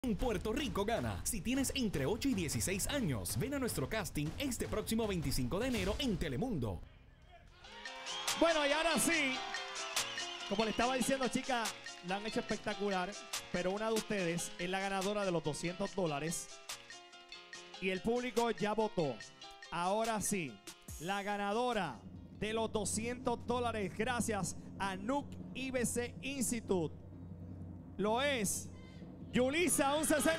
En Puerto Rico gana. Si tienes entre 8 y 16 años, ven a nuestro casting este próximo 25 de enero en Telemundo. Bueno, y ahora sí, como le estaba diciendo, chicas, la han hecho espectacular, pero una de ustedes es la ganadora de los $200 y el público ya votó. Ahora sí, la ganadora de los $200 gracias a Nuuk IBC Institute lo es Yulisa, un 60%.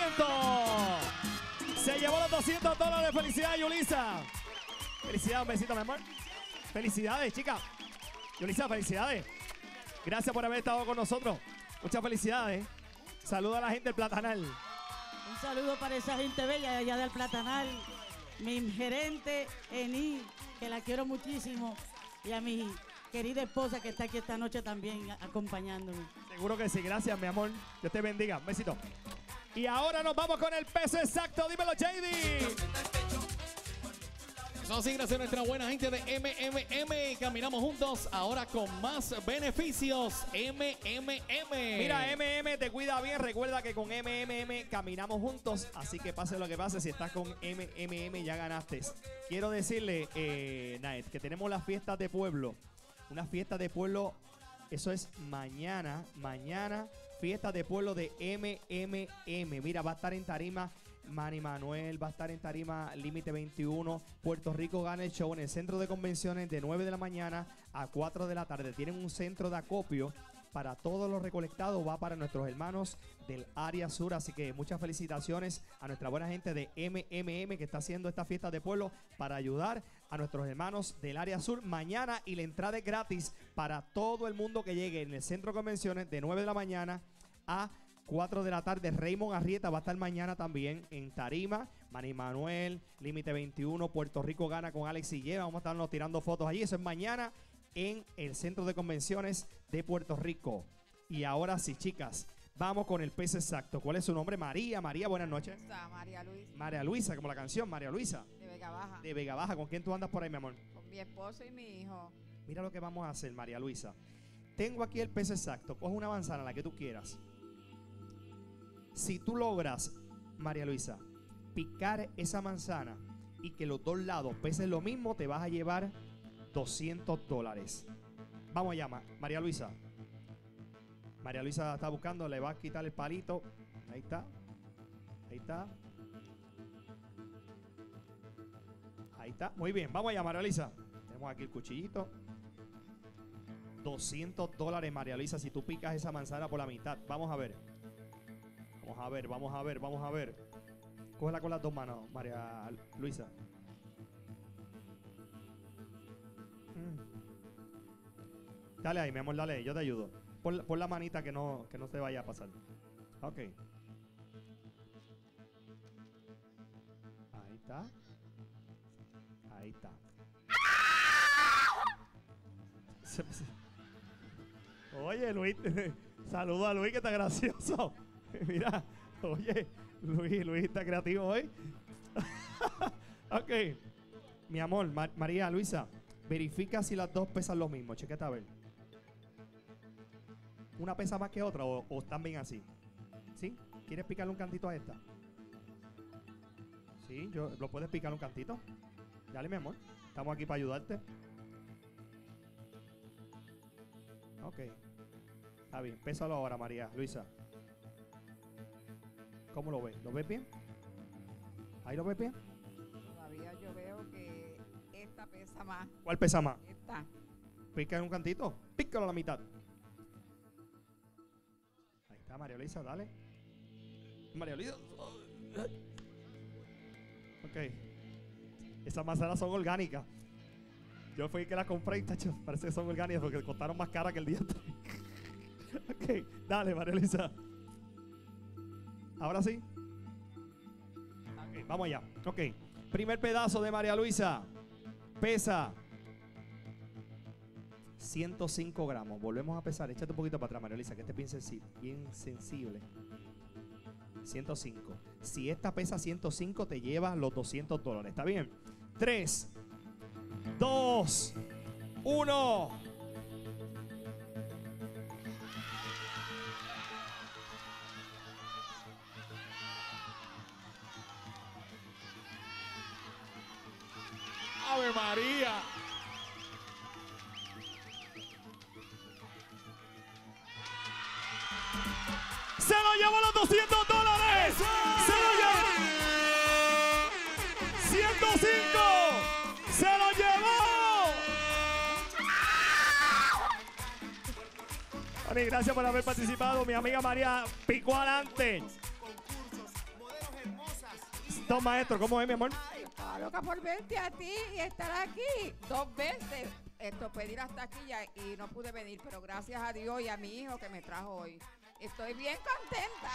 Se llevó los $200. Felicidades, Yulisa. Felicidades, un besito, mi amor. Felicidades, chica. Yulisa, felicidades. Gracias por haber estado con nosotros. Muchas felicidades. Saluda a la gente del Platanal. Un saludo para esa gente bella de allá del Platanal. Mi gerente, Eni, que la quiero muchísimo. Y a mi querida esposa que está aquí esta noche también acompañándome. Seguro que sí. Gracias, mi amor. Dios te bendiga. Un besito. Y ahora nos vamos con el peso exacto. Dímelo, JD. Eso sí, gracias a nuestra buena gente de MMM. Caminamos juntos ahora con más beneficios. MMM. Mira, MMM te cuida bien. Recuerda que con MMM caminamos juntos. Así que pase lo que pase, si estás con MMM ya ganaste. Quiero decirle, Naet, que tenemos las fiestas de pueblo. Una fiesta de pueblo, eso es mañana. Mañana, fiesta de pueblo de MMM. Mira, va a estar en tarima Manny Manuel, va a estar en tarima Límite 21. Puerto Rico gana el show en el centro de convenciones de 9 de la mañana a 4 de la tarde. Tienen un centro de acopio para todos los recolectados. Va para nuestros hermanos del área sur. Así que muchas felicitaciones a nuestra buena gente de MMM que está haciendo esta fiesta de pueblo para ayudar a nuestros hermanos del área sur mañana. Y la entrada es gratis para todo el mundo que llegue en el centro de convenciones de 9 de la mañana a 4 de la tarde. Raymond Arrieta va a estar mañana también en tarima. Manny Manuel, Límite 21, Puerto Rico gana con Alex y Lleva. Vamos a estarnos tirando fotos allí. Eso es mañana en el centro de convenciones de Puerto Rico. Y ahora sí, chicas, vamos con el peso exacto. ¿Cuál es su nombre? María. María, buenas noches. Está María Luisa. María Luisa, como la canción, María Luisa. De Vega Baja. De Vega Baja. ¿Con quién tú andas por ahí, mi amor? Con mi esposo y mi hijo. Mira lo que vamos a hacer, María Luisa. Tengo aquí el peso exacto. Coge una manzana, la que tú quieras. Si tú logras, María Luisa, picar esa manzana y que los dos lados pesen lo mismo, te vas a llevar $200. Vamos allá, María Luisa. María Luisa está buscando, le va a quitar el palito. Ahí está. Ahí está. Ahí está. Muy bien, vamos allá, María Luisa. Tenemos aquí el cuchillito. $200, María Luisa, si tú picas esa manzana por la mitad. Vamos a ver. Vamos a ver, vamos a ver, vamos a ver. Cógela con las dos manos, María Luisa. Dale ahí, mi amor, dale ahí, yo te ayudo. Pon la manita que no se vaya a pasar. Ok. Ahí está. Ahí está. Oye, Luis, saluda a Luis que está gracioso. Mira, oye, Luis está creativo hoy. Ok. Mi amor, María Luisa, verifica si las dos pesan lo mismo. Chequeta a ver. ¿Una pesa más que otra o están bien así? ¿Sí? ¿Quieres picarle un cantito a esta? Sí, ¿lo puedes picar un cantito? Dale, mi amor. Estamos aquí para ayudarte. Ok. Está bien. Pésalo ahora, María Luisa. ¿Cómo lo ves? ¿Lo ves bien? ¿Ahí lo ves bien? Todavía yo veo que esta pesa más. ¿Cuál pesa más? Esta. Pica en un cantito. Pícalo a la mitad. Ahí está, María Luisa, dale. María Luisa. Ok. Esas manzanas son orgánicas. Yo fui que las compré y tacho, parece que son orgánicas porque costaron más caras que el día anterior. Ok, dale, María Luisa. Ahora sí. Okay, vamos allá. Ok. Primer pedazo de María Luisa. Pesa 105 gramos. Volvemos a pesar. Échate un poquito para atrás, María Luisa, que este bien sensible. 105. Si esta pesa 105, te llevas los $200. ¿Está bien? 3, 2, 1. María! ¡Se lo llevó los $200! ¡Se lo llevó! ¡105! ¡Se lo llevó! Mami, gracias por haber participado. Mi amiga María picó adelante. Don Maestro, ¿cómo es, mi amor? Ay, estaba loca por verte a ti y estar aquí 2 veces. Pedir hasta aquí y no pude venir, pero gracias a Dios y a mi hijo que me trajo hoy. Estoy bien contenta.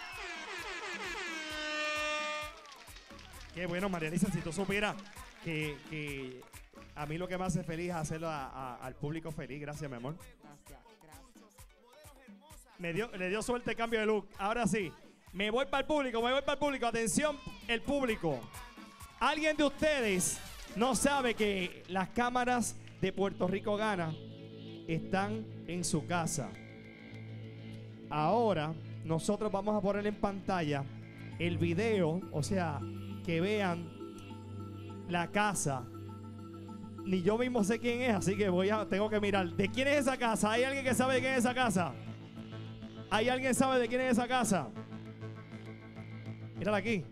Qué bueno, María Elisa, si tú supieras que a mí lo que me hace feliz es hacerlo al público feliz. Gracias, mi amor. Gracias, gracias. Le dio suerte el cambio de look. Ahora sí, me voy para el público. Atención, el público. ¿Alguien de ustedes no sabe que las cámaras de Puerto Rico Gana están en su casa? Ahora nosotros vamos a poner en pantalla el video, o sea, que vean la casa. Ni yo mismo sé quién es, así que tengo que mirar. ¿De quién es esa casa? ¿Hay alguien que sabe de quién es esa casa? ¿Hay alguien que sabe de quién es esa casa? Mírala aquí.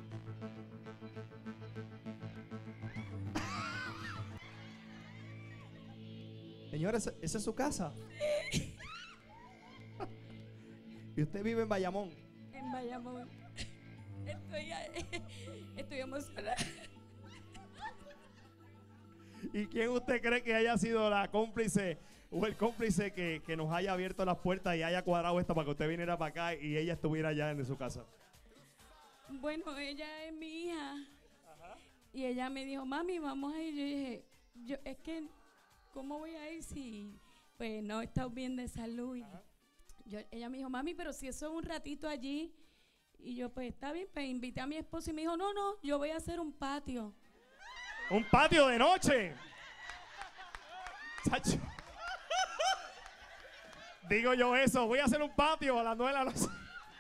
Señores, esa es su casa. Y usted vive en Bayamón. En Bayamón. Estoy emocionada. ¿Y quién usted cree que haya sido la cómplice o el cómplice que nos haya abierto las puertas y haya cuadrado esto para que usted viniera para acá y ella estuviera allá en su casa? Bueno, ella es mi hija. Ajá. Y ella me dijo, mami, vamos a ir. Yo dije, es que, ¿cómo voy a ir si pues no he estado bien de salud? Y ella me dijo, mami, pero si eso es un ratito allí. Y yo, pues está bien, pues invité a mi esposo y me dijo, no, yo voy a hacer un patio. ¡Un patio de noche! Chacho. Digo yo eso, voy a hacer un patio a las 9 de la noche.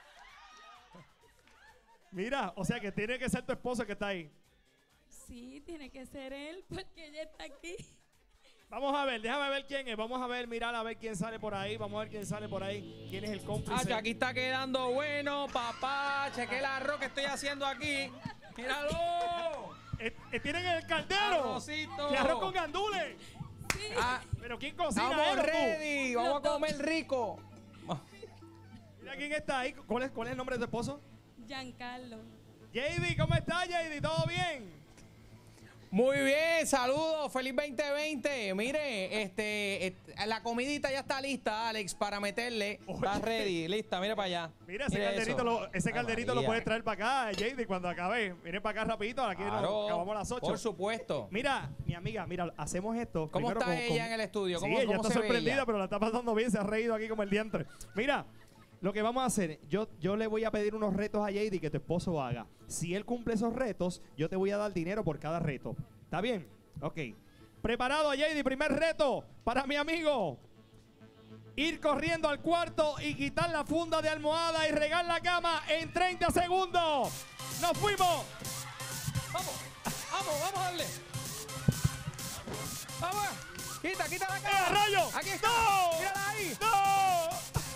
Mira, o sea que tiene que ser tu esposo que está ahí. Sí, tiene que ser él, porque ella está aquí. Vamos a ver, déjame ver quién es. Vamos a ver, mirar a ver quién sale por ahí. Vamos a ver quién sale por ahí. ¿Quién es el cómplice? Aquí está quedando bueno, papá. Cheque el arroz que estoy haciendo aquí. ¡Míralo! ¿Tienen el caldero? ¡Arrocito! ¿Qué arroz con gandules? Sí. ¿Pero quién cocina? ¡Estamos ready! ¡Vamos a comer rico! Mira quién está ahí. ¿Cuál es el nombre de tu esposo? Giancarlo. JD, ¿cómo estás, JD? ¿Todo bien? Muy bien, saludos, feliz 2020. Mire, la comidita ya está lista, Alex, para meterle. Está ready, lista, mira para allá. Mira, ese calderito lo puedes traer para acá, JD, cuando acabe. Miren para acá rapidito, aquí nos acabamos a las 8. Por supuesto. Mira, mi amiga, mira, hacemos esto. ¿Cómo está ella en el estudio? Sí, ella está sorprendida, pero la está pasando bien, se ha reído aquí como el diantre. Mira, lo que vamos a hacer, yo le voy a pedir unos retos a JD que tu esposo haga. Si él cumple esos retos, yo te voy a dar dinero por cada reto. ¿Está bien? Ok. Preparado, JD, primer reto para mi amigo. Ir corriendo al cuarto y quitar la funda de almohada y regar la cama en 30 segundos. ¡Nos fuimos! Vamos a darle. Vamos. Quita la cama. ¡Rayo! Aquí está. ¡No! Mírala ahí. ¡No!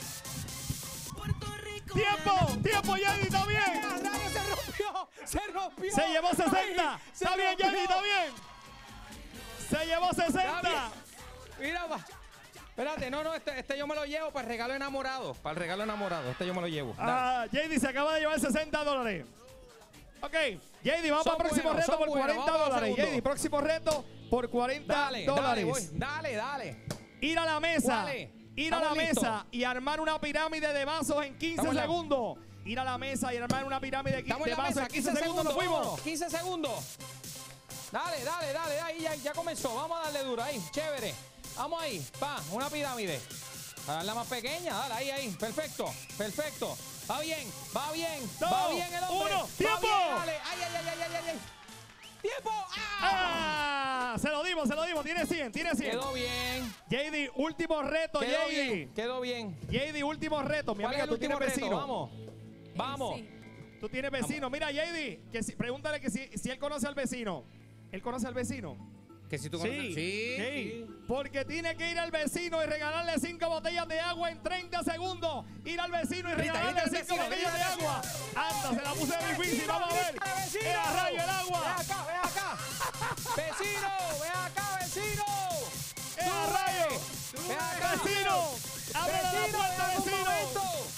¡Tiempo, JD! ¡Está bien! ¡Rayo, se rompió! Se llevó 60. ¡Está bien, JD! ¡Está bien! Se llevó 60. Mira, va. Espérate, no, este yo me lo llevo para el regalo enamorado. Para el regalo enamorado, este yo me lo llevo. JD se acaba de llevar $60. Ok, JD, vamos para el próximo reto por $40. JD, próximo reto por $40. Dale. Ir a la mesa. ¿Cuál es? Ir a la mesa y armar una pirámide de vasos en 15 segundos. Ir a la mesa y armar una pirámide de vasos en 15 segundos. ¡Nos fuimos! 15 segundos. Dale, ahí ya comenzó. Vamos a darle duro ahí, chévere. Vamos ahí, una pirámide. A darla más pequeña, dale, ahí. Perfecto. Va bien el hombre. 1, ¡tiempo! Dale, ay. ¡Tiempo! Se lo dimos. Tiene 100. Quedó bien. JD, último reto, Quedó bien. JD, último reto. Mi ¿Cuál amiga, es el tú tienes último reto? vecino. Vamos. Sí. Tú tienes vecino. Mira, JD, pregúntale que si él conoce al vecino. ¿Él conoce al vecino? que si tú conoces. Sí. Porque tiene que ir al vecino y regalarle 5 botellas de agua en 30 segundos. Ir al vecino y regalarle 5 botellas de agua. Anda, se la puse difícil, vamos a ver. ¡Vecino! ¡A rayo el agua! Ven acá. ¡Vecino! ¡Ven acá, vecino! ¡A rayo! ¡Ven acá! ¡Vecino! ¡Abre la puerta, dame un vecino! momento.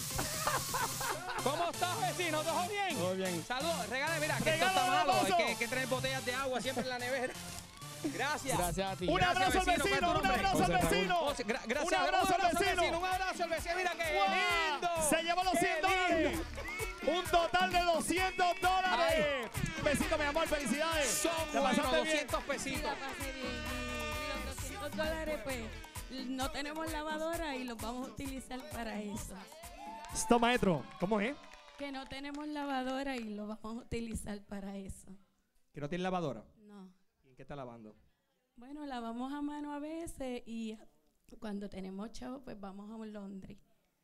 ¿Cómo estás, vecino? ¿Todo bien? Todo bien. Saludos, regale, mira, que esto Regálale está un malo. aplauso. Hay que traer botellas de agua siempre en la nevera. Gracias. Gracias a ti. Un abrazo al ¿Cuál es tu vecino, un nombre? abrazo al vecino. José, gracias. Un abrazo al vecino. Un abrazo al vecino. Mira qué ¡Guau! lindo. Se llevó los Qué $100. Un total de $200. Besito, mi amor, felicidades. Son ¿Te buenos, pasaste bien? 200 Sí, pesitos. la pasé bien. Y los $200, pues, no tenemos lavadora y los vamos a utilizar para eso. Esto, maestro, ¿cómo es? Que no tenemos lavadora y lo vamos a utilizar para eso. Que no tiene lavadora. No. ¿Y en qué está lavando? Bueno, lavamos a mano a veces y cuando tenemos chavos, pues vamos a un laundry.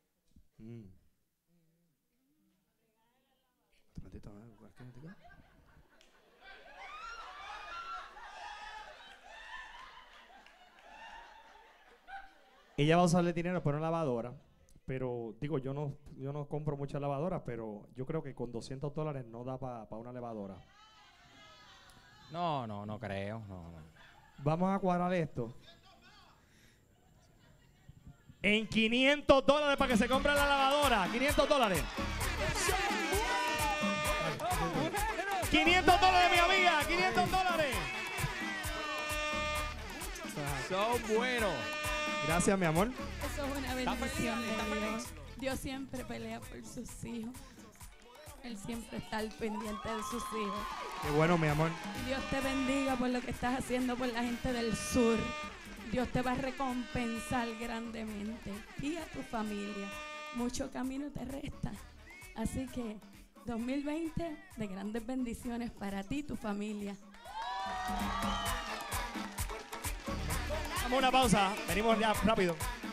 Ella va a usarle dinero para una lavadora, pero digo, yo no compro muchas lavadoras, pero yo creo que con $200 no da para una lavadora. No creo. No. Vamos a cuadrar esto en $500 para que se compre la lavadora. $500. $500, mi amiga. $500. Son buenos. Gracias, mi amor. Eso es una ¿Está bendición feliz? ¿Está de Dios. feliz? Dios siempre pelea por sus hijos. Él siempre está al pendiente de sus hijos. Qué bueno, mi amor. Dios te bendiga por lo que estás haciendo por la gente del sur. Dios te va a recompensar grandemente y a tu familia. Mucho camino te resta. Así que 2020 de grandes bendiciones para ti y tu familia. Vamos a una pausa. Venimos ya rápido.